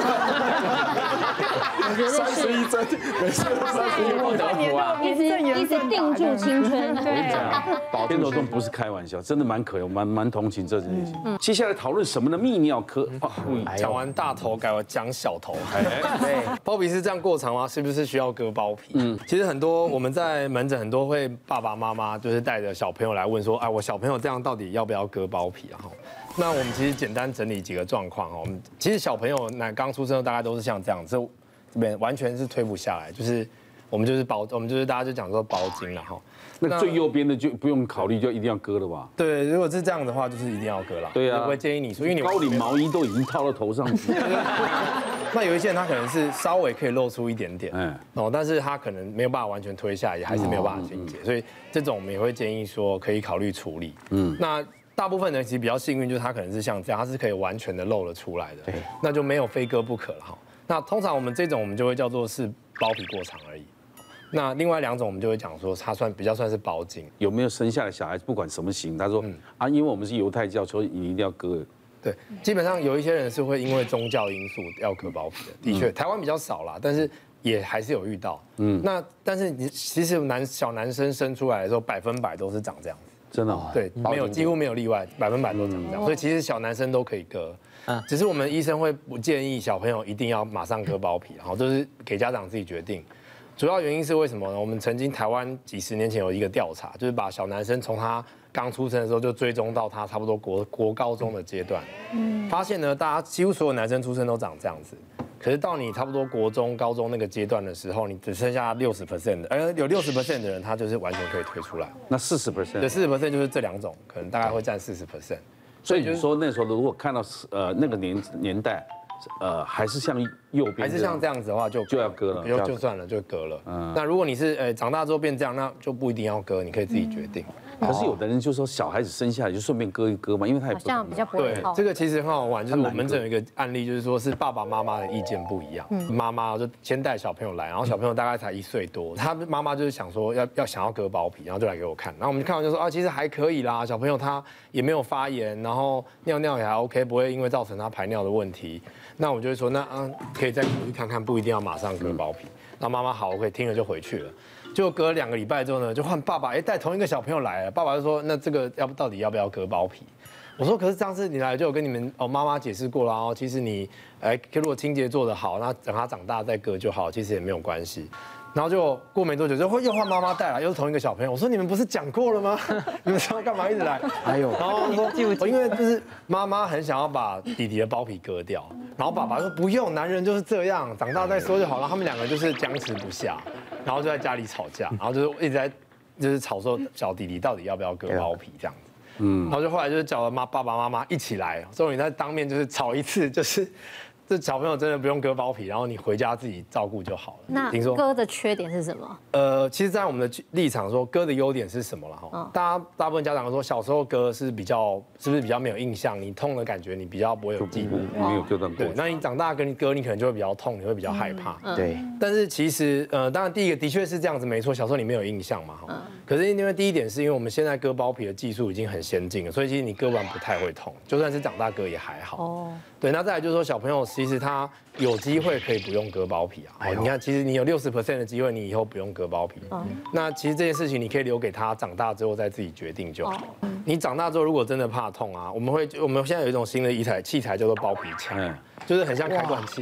我觉得三十一针，每次都三十一不得福啊，一直一直定住青春。对， 偏头痛不是开玩笑，真的蛮可怜，蛮蛮同情这件事情。接下来讨论什么呢？泌尿科。 讲完大头，改我讲小头。对，包皮是这样过长吗？是不是需要割包皮？嗯，其实很多我们在门诊很多会爸爸妈妈就是带着小朋友来问说，哎，我小朋友这样到底要不要割包皮啊？那我们其实简单整理几个状况哦。我们其实小朋友那刚出生大概都是像这样，这这边完全是推不下来，就是我们就是包，我们就是大家就讲说包茎了哈。 那最右边的就不用考虑，就一定要割了吧？ 对，如果是这样的话，就是一定要割了。 对啊， 我会建议你说，因为你高领毛衣都已经套到头上去。 那有一些人他可能是稍微可以露出一点点，嗯，哦，但是他可能没有办法完全推下，也还是没有办法清洁，所以这种我们也会建议说可以考虑处理。嗯，那。大部分人其实比较幸运，就是他可能是像这样，他是可以完全的露了出来的，那就没有非割不可了哈。那通常我们这种我们就会叫做是包皮过长而已。那另外两种我们就会讲说，它算比较算是包茎。 有没有生下来小孩子不管什么型，他说啊，因为我们是犹太教，所以你一定要割。 对，基本上有一些人是会因为宗教因素要割包皮的，的确，台湾比较少啦，但是也还是有遇到。嗯，那但是你其实男小男生生出来的时候，百分百都是长这样子。 真的哦， 对，没有几乎没有例外，百分百都长这样，所以其实小男生都可以割，只是我们医生会不建议小朋友一定要马上割包皮，好，就是给家长自己决定。主要原因是为什么呢？我们曾经台湾几十年前有一个调查，就是把小男生从他刚出生的时候就追踪到他差不多国国高中的阶段，发现呢，大家几乎所有男生出生都长这样子。可是到你差不多国中、高中那个阶段的时候，你只剩下六十 percent 的，而有六十 percent 的人，他就是完全可以推出来。 那四十 percent， 对，四十 percent 就是这两种，可能大概会占四十 percent。 所以你说那时候如果看到呃那个年年代，呃还是像右边， 还是像这样子的话，就就要割了， 就就算了，就割了。嗯，那如果你是呃长大之后变这样，那就不一定要割，你可以自己决定。 可是有的人就说小孩子生下来就顺便割一割嘛，因为他也好像比较不会痛。 这个其实很好玩，就是我门诊有一个案例，就是说是爸爸妈妈的意见不一样。妈妈就先带小朋友来，然后小朋友大概才一岁多，他妈妈就是想说要要想要割包皮，然后就来给我看，然后我们看完就说啊，其实还可以啦，小朋友他也没有发炎，然后尿尿也还 OK， 不会因为造成他排尿的问题。那我就会说那啊可以再考虑看看，不一定要马上割包皮。那妈妈好 OK， 听了就回去了。就隔两个礼拜之后呢，就换爸爸，哎，带同一个小朋友来了。爸爸就说：“那这个要不到底要不要割包皮？”我说：“可是上次你来就有跟你们哦妈妈解释过了哦，其实你哎如果清洁做得好，那等他长大再割就好，其实也没有关系。”然后就过没多久，就又换妈妈带来，又是同一个小朋友。我说：“你们不是讲过了吗？你们干嘛一直来？”哎呦，然后说因为就是妈妈很想要把弟弟的包皮割掉，然后爸爸说不用，男人就是这样，长大再说就好了。他们两个就是僵持不下。然后就在家里吵架，然后就是一直在就是吵说小弟弟到底要不要割包皮这样子，嗯，然后就后来就是叫了妈爸爸妈妈一起来，终于在当面就是吵一次，就是这小朋友真的不用割包皮，然后你回家自己照顾就好了。 那听说割的缺点是什么？ 呃，其实，在我们的立场说，割的优点是什么了哈？大家大部分家长说，小时候割是比较是不是比较没有印象？你痛的感觉你比较不会有记忆， 没有割到过。 对，那你长大跟你割，你可能就会比较痛，你会比较害怕。 对。 但是其实呃，当然第一个的确是这样子，没错，小时候你没有印象嘛哈。可是因为第一点是因为我们现在割包皮的技术已经很先进了，所以其实你割完不太会痛，就算是长大割也还好。哦。对，那再来就是说小朋友其实他有机会可以不用割包皮啊。你看，其实你有六十 percent 的机会，你以后不用割包皮。那其实这件事情你可以留给他长大之后再自己决定就好。你长大之后如果真的怕痛啊，我们会我们现在有一种新的医材器材叫做包皮枪，就是很像开罐器。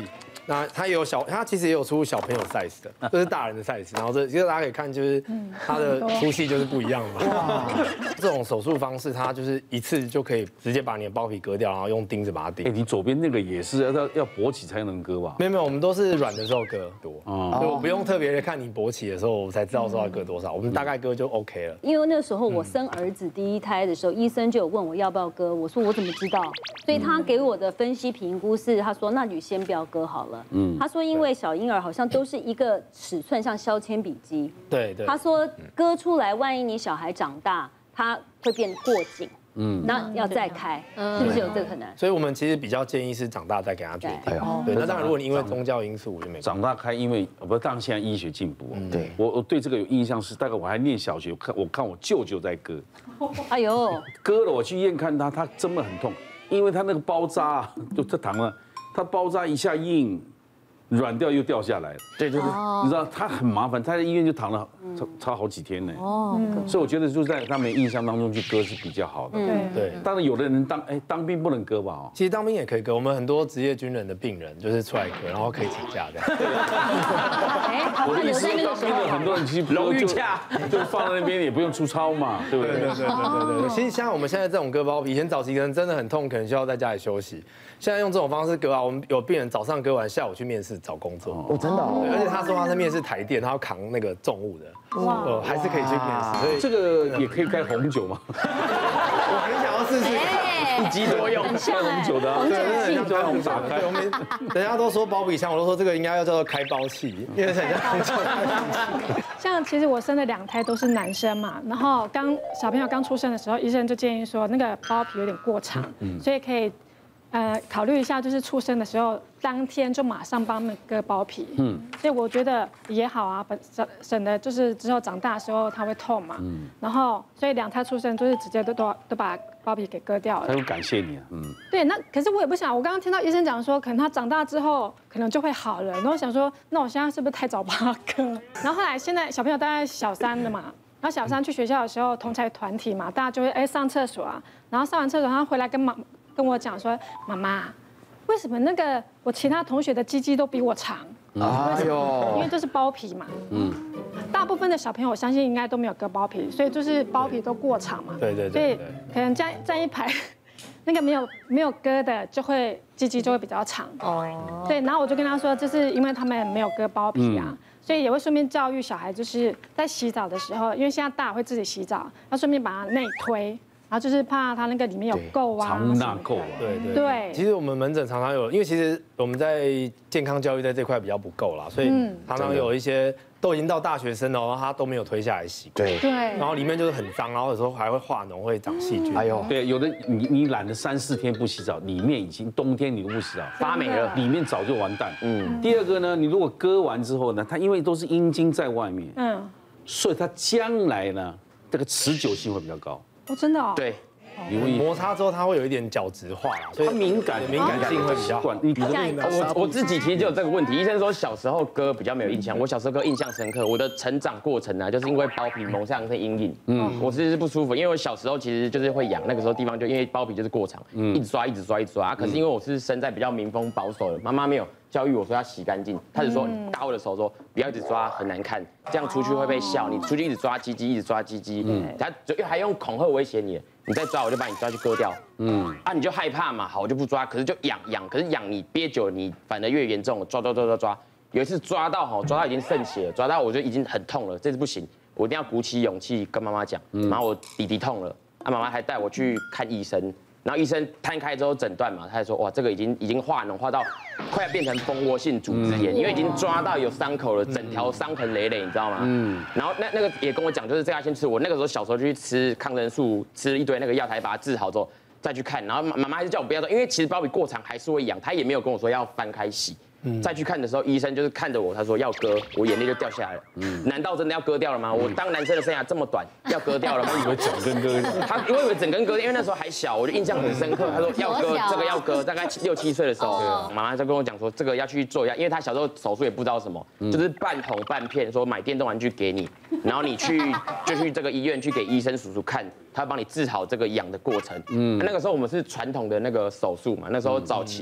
那它也有小，它其实也有出小朋友 size 的，这是大人的 size。然后这其实大家可以看，就是它的粗细就是不一样的嘛。这种手术方式，它就是一次就可以直接把你的包皮割掉，然后用钉子把它钉。 哎，你左边那个也是要要勃起才能割吧？ 没有没有，我们都是软的时候割多，就我不用特别的看你勃起的时候，我才知道说要割多少。我们大概割就 OK 了。 因为那时候我生儿子第一胎的时候，医生就有问我要不要割，我说我怎么知道？所以他给我的分析评估是，他说那你先不要割好了。嗯，他说因为小婴儿好像都是一个尺寸，像削铅笔机。 对对。 他说割出来，万一你小孩长大，他会变过紧。嗯，那要再开，是不是有这个可能？ 所以我们其实比较建议是长大再给他决定。对，那当然如果你因为宗教因素，我就没。 长大开，因为不，当然现在医学进步。对，我我对这个有印象是，大概我还念小学，看我看我舅舅在割。 哎呦， 割了我去医院看他，他真的很痛，因为他那个包扎就这疼了，他包扎一下硬。软掉又掉下来，对对对，你知道他很麻烦，他在医院就躺了差差好几天呢。哦，所以我觉得就在他们印象当中去割是比较好的。 对对， 当然有的人当哎当兵不能割吧？哦， 其实当兵也可以割，我们很多职业军人的病人就是出来割，然后可以请假的。 我的意思，当兵的很多人其实荣誉假就放在那边也不用出操嘛，对不对？ 对对对对对。其实像我们现在这种割包皮，以前早期可能真的很痛，可能需要在家里休息。现在用这种方式割啊，我们有病人早上割完，下午去面试找工作。 哦，真的哦。 而且他说他是面试台电，他要扛那个重物的，哇，还是可以去面试。所以这个也可以开红酒吗？ 我很想要试试。 一机多用，开红酒的， 对，真的很像红打开。我们人家都说包皮枪，我都说这个应该要叫做开包器，因为很像红酒。 像其实我生的两胎都是男生嘛，然后刚小朋友刚出生的时候，医生就建议说那个包皮有点过长，所以可以。呃，考虑一下，就是出生的时候当天就马上帮他们割包皮，嗯，所以我觉得也好啊，本省省得就是之后长大的时候他会痛嘛，嗯，然后所以两胎出生就是直接都都都把包皮给割掉了。 他会感谢你啊，嗯， 对，那可是我也不想，我刚刚听到医生讲说，可能他长大之后可能就会好了，然后想说，那我现在是不是太早帮他割？然后后来现在小朋友大概小三了嘛。然后小三去学校的时候，同才团体嘛，大家就会哎上厕所啊，然后上完厕所，他回来跟妈跟我讲说，妈妈，为什么那个我其他同学的鸡鸡都比我长？哎呦，因为这是包皮嘛。嗯。大部分的小朋友，我相信应该都没有割包皮，所以就是包皮都过长嘛。 对对对。 所以可能站站一排，那个没有没有割的就会鸡鸡就会比较长。哦。对，然后我就跟他说，这是因为他们没有割包皮啊。所以也会顺便教育小孩，就是在洗澡的时候，因为现在大家会自己洗澡，要顺便把它内推，然后就是怕它那个里面有垢啊。 藏污纳垢啊。 对对。 对。 其实我们门诊常常有，因为其实我们在健康教育在这块比较不够啦，所以常常有一些都已经到大学生了，然后他都没有推下来洗。 对。 对。 然后里面就是很脏，然后有时候还会化脓，会长细菌。 哎呦。对，有的你你懒得三四天不洗澡，里面已经冬天你都不洗澡发霉了， 里面早就完蛋。嗯。第二个呢，你如果割完之后呢，它因为都是阴茎在外面，嗯，所以它将来呢，这个持久性会比较高。 哦，真的哦。 对。 因为摩擦之后它会有一点角质化啦，所以它敏感敏感性会比较。 你我我自己其实就有这个问题，医生说小时候割比较没有印象，我小时候割印象深刻。我的成长过程呢，就是因为包皮蒙上是阴影，嗯，我其实是不舒服，因为我小时候其实就是会痒，那个时候地方就因为包皮就是过长，一直抓一直抓一直抓。可是因为我是生在比较民风保守的，妈妈没有教育我说要洗干净，她只说打我的手说不要一直抓很难看，这样出去会被笑，你出去一直抓鸡鸡一直抓鸡鸡，嗯，她就还用恐吓威胁你。你再抓我就把你抓去割掉，嗯，啊你就害怕嘛，好我就不抓，可是就痒痒，可是痒你憋久了你反而越严重，抓抓抓抓抓，有一次抓到哈，抓到已经渗血了，抓到我就已经很痛了，这次不行，我一定要鼓起勇气跟妈妈讲，然后我弟弟痛了，啊妈妈还带我去看医生，然后医生摊开之后诊断嘛，他还说哇这个已经已经化脓化到快要变成蜂窝性组织炎，因为已经抓到有伤口了，整条伤痕累累，你知道吗？嗯。然后那那个也跟我讲，就是这个要先吃。我那个时候小时候就去吃抗生素，吃了一堆那个药材把它治好之后再去看。然后妈妈还是叫我不要做，因为其实包皮过长还是会痒，她也没有跟我说要翻开洗。再去看的时候，医生就是看着我，他说要割，我眼泪就掉下来了。嗯，难道真的要割掉了吗？我当男生的生涯这么短，要割掉了吗？ 我以为整根割掉。 他我以为整根割掉，因为那时候还小，我就印象很深刻。他说要割，这个要割，大概六七岁的时候，妈妈就跟我讲说这个要去做一下，因为他小时候手术也不知道什么，就是半捅半骗，说买电动玩具给你，然后你去就去这个医院去给医生叔叔看，他帮你治好这个痒的过程。嗯，那个时候我们是传统的那个手术嘛，那时候早期。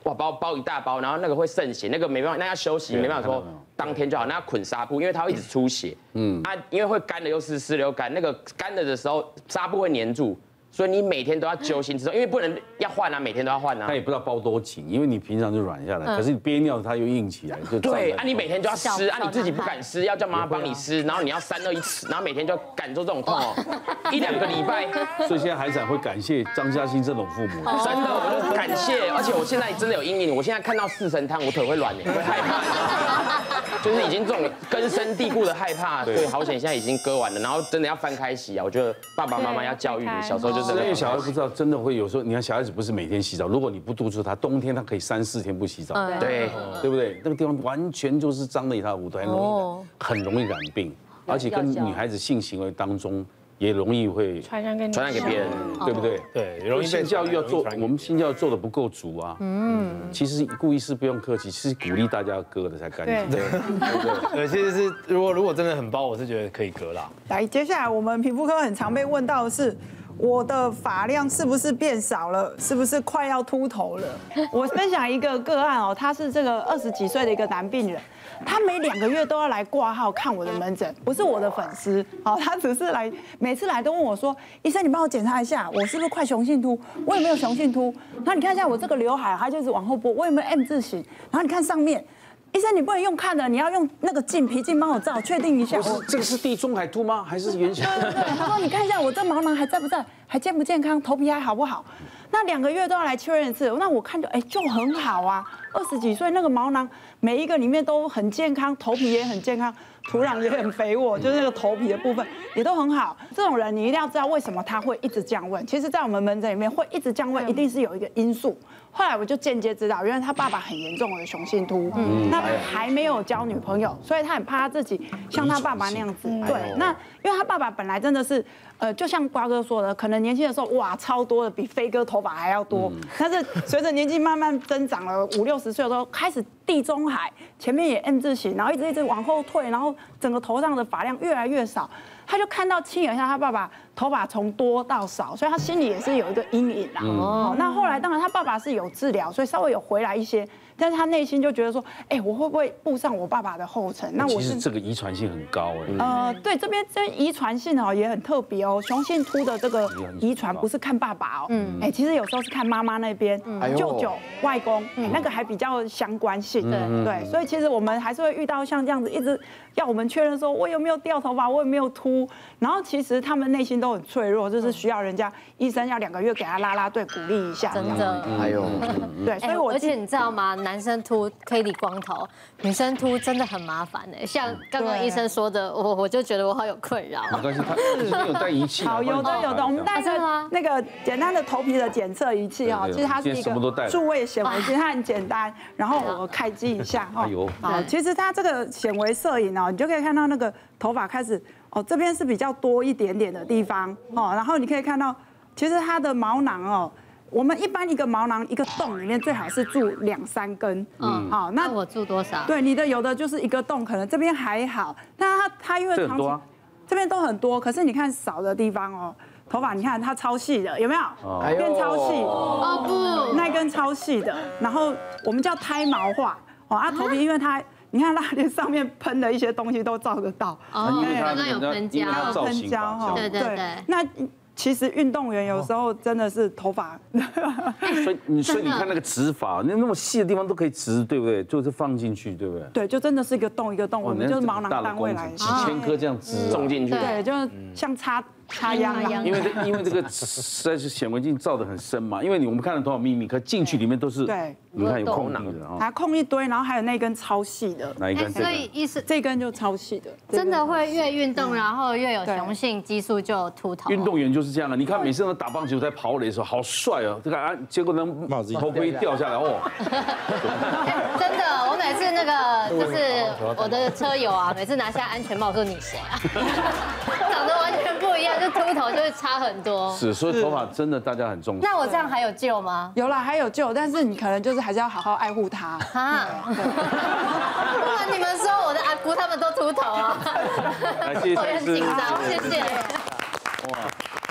哇包包一大包，然后那个会渗血，那个没办法，那要休息，没办法说当天就好，那要捆纱布，因为它会一直出血。嗯，啊，因为会干的又湿，湿的又干，那个干了的时候纱布会粘住。所以你每天都要揪心之后，因为不能要换啊，每天都要换啊。 他也不知道包多紧，因为你平常就软下来，可是你憋尿它又硬起来，就对啊，你每天就要湿啊，你自己不敢湿，要叫妈妈帮你湿，然后你要三二一吃，然后每天就要感受这种痛哦，一两个礼拜。 所以现在海产会感谢张嘉欣这种父母， 真的，我就感谢，而且我现在真的有阴影，我现在看到四神汤，我腿会软的，会害怕，就是已经这种根深蒂固的害怕。对，好险现在已经割完了，然后真的要翻开洗啊，我觉得爸爸妈妈要教育你，小时候就是。因为小孩不知道，真的会有时候，你看小孩子不是每天洗澡，如果你不督促他，冬天他可以三四天不洗澡， 对， 对不对？那个地方完全就是脏的一塌糊涂，很容易很容易染病，而且跟女孩子性行为当中也容易会传染给传染给别人， 对不对？ 对，容易性教育要做，我们性教育做的不够足啊。嗯，其实顾医师不用客气，是鼓励大家割的才干净。对对对，其实是如果如果真的很包，我是觉得可以割啦。 来，接下来我们皮肤科很常被问到的是。我的发量是不是变少了？是不是快要秃头了？我分享一个个案哦，他是这个二十几岁的一个男病人，他每两个月都要来挂号看我的门诊，不是我的粉丝，哦，他只是来，每次来都问我说，医生你帮我检查一下，我是不是快雄性秃？我有没有雄性秃？然后你看一下我这个刘海，它就是往后拨，我有没有 M 字形？然后你看上面。医生，你不能用看的，你要用那个镜皮镜帮我照，确定一下。 不是，这个是地中海秃吗？还是圆形？ 对对对，他说你看一下我这毛囊还在不在，还健不健康，头皮还好不好？那两个月都要来确认一次。那我看就哎就很好啊，二十几岁那个毛囊每一个里面都很健康，头皮也很健康，土壤也很肥沃，就是那个头皮的部分也都很好。这种人你一定要知道为什么他会一直降温。其实，在我们门诊里面会一直降温，一定是有一个因素。后来我就间接知道，原来他爸爸很严重的雄性秃，嗯，那他还没有交女朋友，所以他很怕他自己像他爸爸那样子。对，那因为他爸爸本来真的是，呃，就像瓜哥说的，可能年轻的时候哇超多的，比飞哥头发还要多，但是随着年纪慢慢增长了，五六十岁的时候开始地中海，前面也 M 字形，然后一直一直往后退，然后整个头上的发量越来越少。他就看到亲眼下他爸爸头发从多到少，所以他心里也是有一个阴影啦。哦，那后来当然他爸爸是有治疗，所以稍微有回来一些，但是他内心就觉得说，哎，我会不会步上我爸爸的后尘？ 那我其实这个遗传性很高哎。 呃，对，这边这遗传性哦也很特别哦，雄性秃的这个遗传不是看爸爸哦，嗯，哎，其实有时候是看妈妈那边，舅舅、外公，那个还比较相关性。对，所以其实我们还是会遇到像这样子一直要我们确认说我有没有掉头发，我有没有秃。然后其实他们内心都很脆弱，就是需要人家医生要两个月给他拉拉队鼓励一下。 真的， 还有， 对，所以我而且你知道吗？男生秃可以理光头，女生秃真的很麻烦哎。像刚刚医生说的，我我就觉得我好有困扰。 没关系，他有带仪器。 好，有的有的，我们带个那个简单的头皮的检测仪器哈，其实它是一个数位显微镜，它很简单。然后我开机一下哈，好，其实它这个显微摄影哦，你就可以看到那个头发开始。哦，这边是比较多一点点的地方哦，然后你可以看到，其实它的毛囊哦，我们一般一个毛囊一个洞里面最好是住两三根，嗯，好， 那我住多少？ 对，你的有的就是一个洞，可能这边还好，但它它因为长期这边都很多，可是你看少的地方哦，头发你看它超细的，有没有？变超细哦不，那根超细的，然后我们叫胎毛化哦，啊头皮因为它。你看，它连上面喷的一些东西都照得到。 哦，刚刚有喷胶， 有喷胶哈。 对对对。 那其实运动员有时候真的是头发。 所以你所以你看那个植发，那那么细的地方都可以植，对不对？就是放进去，对不对？ 对，就真的是一个洞一个洞，我们就是毛囊单位来， 几千颗这样植种进去。 对，就是像插。插秧啊， 因为因为这个实在是显微镜照得很深嘛，因为你我们看到头发秘密，可进去里面都是对， 你看有空囊的啊， 它空一堆，然后还有那根超细的， 哪一根？ 所以意思这根就超细的， 真的会越运动，然后越有雄性激素就秃头。 运动员就是这样啊，你看每次都打棒球在跑垒的时候好帅哦，这个啊，结果呢帽子头盔掉下来哦， 真的，我每次那个就是我的车友啊，每次拿下安全帽说你谁啊，长得完全不一样。就秃头就会差很多， 是，所以头发真的大家很重视。 那我这样还有救吗？ 有啦，还有救，但是你可能就是还是要好好爱护它。啊， 不然你们说我的阿姑他们都秃头啊， 来，谢谢， 我很紧张，谢谢。哇。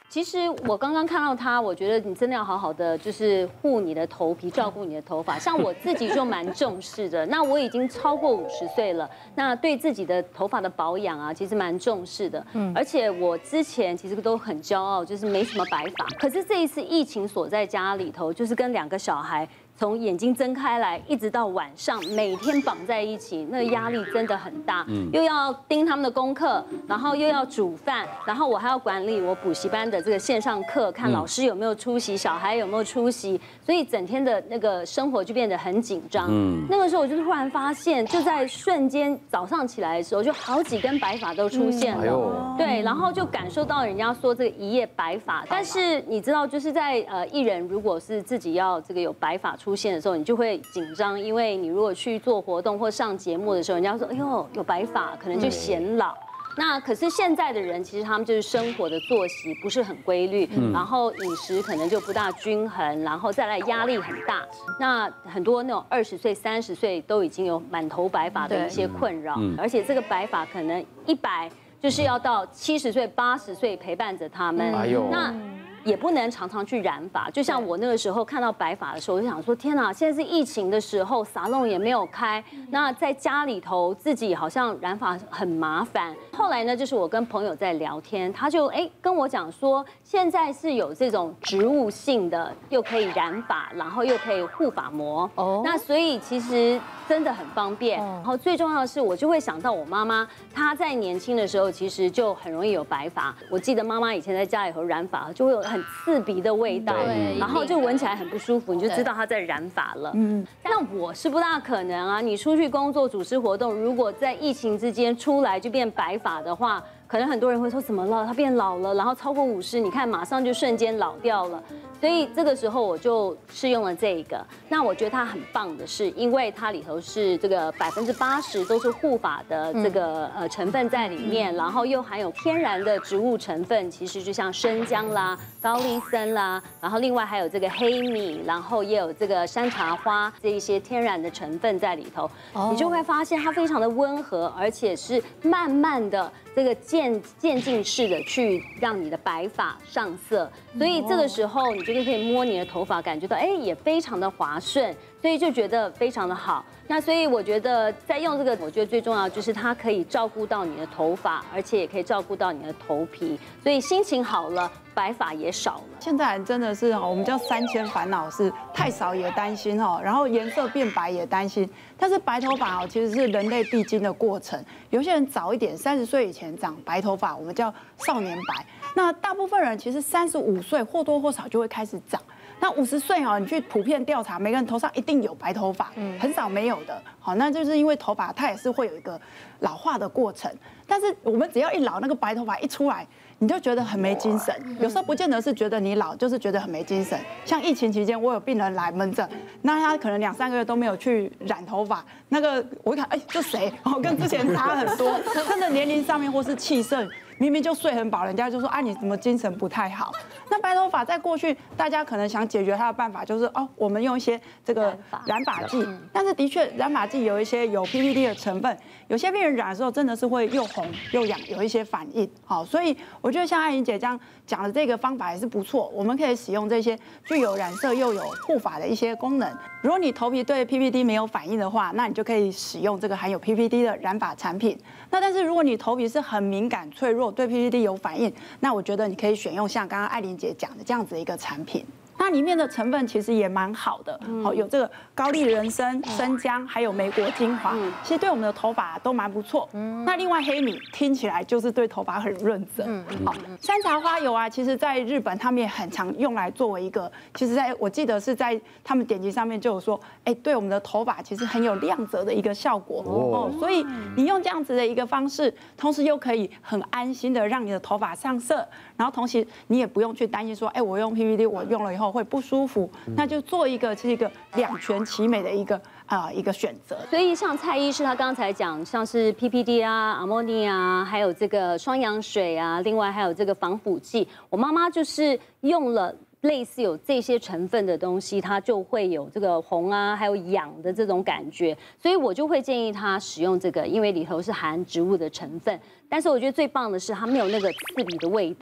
其实我刚刚看到他，我觉得你真的要好好的就是护你的头皮，照顾你的头发。像我自己就蛮重视的，那我已经超过五十岁了，那对自己的头发的保养啊，其实蛮重视的。嗯，而且我之前其实都很骄傲，就是没什么白发。可是这一次疫情锁在家里头，就是跟两个小孩。从眼睛睁开来一直到晚上，每天绑在一起，那个压力真的很大。嗯，又要盯他们的功课，然后又要煮饭，然后我还要管理我补习班的这个线上课，看老师有没有出席，小孩有没有出席，所以整天的那个生活就变得很紧张。嗯，那个时候我就突然发现，就在瞬间早上起来的时候，就好几根白发都出现了。对，然后就感受到人家说这个一夜白发，但是你知道，就是在呃艺人如果是自己要这个有白发出。出现的时候，你就会紧张，因为你如果去做活动或上节目的时候，人家说：“哎呦，有白发，可能就显老。”那可是现在的人，其实他们就是生活的作息不是很规律，然后饮食可能就不大均衡，然后再来压力很大。那很多那种二十岁、三十岁都已经有满头白发的一些困扰，而且这个白发可能一百就是要到七十岁、八十岁陪伴着他们。哎呦，那。也不能常常去染发，就像我那个时候看到白发的时候，我就想说：天哪，现在是疫情的时候，沙龙也没有开，那在家里头自己好像染发很麻烦。后来呢，就是我跟朋友在聊天，他就哎跟我讲说，现在是有这种植物性的，又可以染发，然后又可以护发膜。哦，那所以其实真的很方便。然后最重要的是，我就会想到我妈妈，她在年轻的时候其实就很容易有白发。我记得妈妈以前在家里头染发，就会有很刺鼻的味道，然后就闻起来很不舒服，你就知道她在染发了。嗯，但我是不大可能啊，你出去工作主持活动，如果在疫情之间出来就变白发的话，可能很多人会说怎么了？她变老了，然后超过五十，你看马上就瞬间老掉了。所以这个时候我就试用了这个。那我觉得它很棒的是，因为它里头是这个百分之八十都是护发的这个呃成分在里面，然后又含有天然的植物成分，其实就像生姜啦、高丽参啦，然后另外还有这个黑米，然后也有这个山茶花这一些天然的成分在里头，你就会发现它非常的温和，而且是慢慢的这个渐渐进式的去让你的白发上色，所以这个时候你就可以摸你的头发，感觉到哎也非常的滑顺，所以就觉得非常的好。那所以我觉得在用这个，我觉得最重要就是它可以照顾到你的头发，而且也可以照顾到你的头皮，所以心情好了，白发也少了。 现在人真的是哈，我们叫三千烦恼是太少也担心哈，然后颜色变白也担心。但是白头发哦，其实是人类必经的过程。有些人早一点，三十岁以前长白头发，我们叫少年白。那大部分人其实三十五岁或多或少就会开始长。那五十岁哈，你去普遍调查，每个人头上一定有白头发，很少没有的。好，那就是因为头发它也是会有一个老化的过程。但是我们只要一老，那个白头发一出来，你就觉得很没精神。有时候不见得是觉得你老，就是觉得很没精神。像疫情期间，我有病人来门诊，那他可能两三个月都没有去染头发，那个我一看，哎，这谁？哦，跟之前差很多，真的年龄上面或是气色。明明就睡很饱，人家就说啊，你怎么精神不太好？那白头发在过去，大家可能想解决它的办法就是哦，我们用一些这个染发剂。但是的确，染发剂有一些有 P P D 的成分，有些病人染的时候真的是会又红又痒，有一些反应。好，所以我觉得像艾琳姐这样讲的这个方法也是不错，我们可以使用这些具有染色又有护发的一些功能。如果你头皮对 P P D 没有反应的话，那你就可以使用这个含有 P P D 的染发产品。那但是如果你头皮是很敏感脆弱，对 P P D 有反应，那我觉得你可以选用像刚刚艾琳姐讲的这样子的一个产品。它里面的成分其实也蛮好的，好有这个高丽人参、生姜，还有莓果精华，其实对我们的头发都蛮不错。那另外黑米听起来就是对头发很润泽。好，山茶花油啊，其实在日本他们也很常用来作为一个，其实在我记得是在他们典籍上面就有说，哎，对我们的头发其实很有亮泽的一个效果哦。所以你用这样子的一个方式，同时又可以很安心的让你的头发上色，然后同时你也不用去担心说，哎，我用 P P D 我用了以后会不舒服，那就做一个是一个两全其美的一个啊、呃、一个选择。 所以像蔡医师他刚才讲，像是 P P D 啊、阿莫尼啊，还有这个双氧水啊，另外还有这个防腐剂，我妈妈就是用了类似有这些成分的东西，它就会有这个红啊，还有痒的这种感觉，所以我就会建议她使用这个，因为里头是含植物的成分。但是我觉得最棒的是它没有那个刺鼻的味道，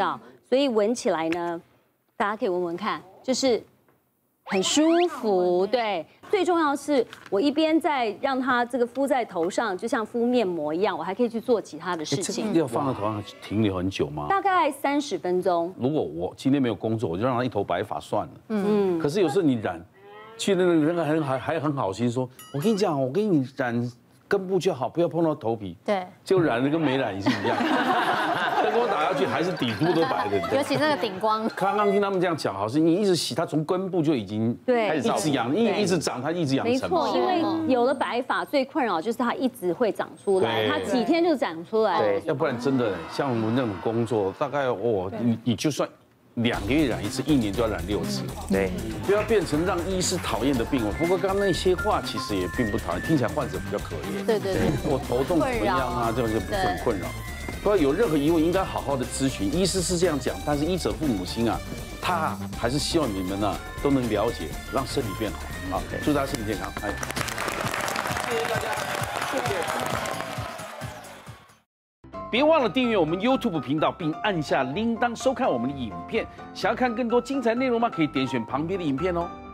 所以闻起来呢，大家可以闻闻看，就是很舒服。对，最重要是我一边在让它这个敷在头上，就像敷面膜一样，我还可以去做其他的事情。 要放在头上停留很久吗？ 大概三十分钟。 如果我今天没有工作，我就让他一头白发算了。嗯。可是有时候你染，去那个人很还还很好心说，我跟你讲，我跟你染根部就好，不要碰到头皮。 对。 就染的跟没染是一样。灯光打下去还是底部都白的。 尤其那个顶光。 刚刚听他们这样讲，好像你一直洗，它从根部就已经对一直养，一一直长，它一直养成。 没错，因为有了白发最困扰就是它一直会长出来，它几天就长出来。 对，要不然真的像我们那种工作，大概我你你就算。两个月染一次，一年就要染六次。 对， 不要变成让医师讨厌的病哦。不过刚刚那些话其实也并不讨厌，听起来患者比较可怜。 对对对， 我头痛怎么样啊？这种就不是很困扰。不过有任何疑问，应该好好的咨询。医师是这样讲，但是医者父母心啊，他还是希望你们呢都能了解，让身体变好。好，祝大家身体健康。哎，谢谢大家，谢谢。别忘了订阅我们 YouTube 频道，并按下铃铛收看我们的影片。想要看更多精彩内容吗？可以点选旁边的影片哦。